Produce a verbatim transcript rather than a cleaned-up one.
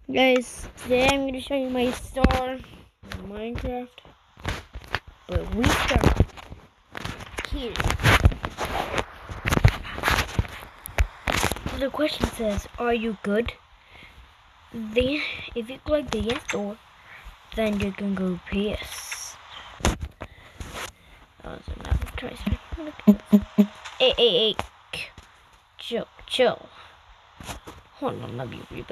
Guys, today I'm going to show you my store in Minecraft. But we start here. The question says, are you good? The, if you click the yes door, then you can go P S. Oh, so now try something. Hey, hey, hey. Chill, chill. Hold on, let me read.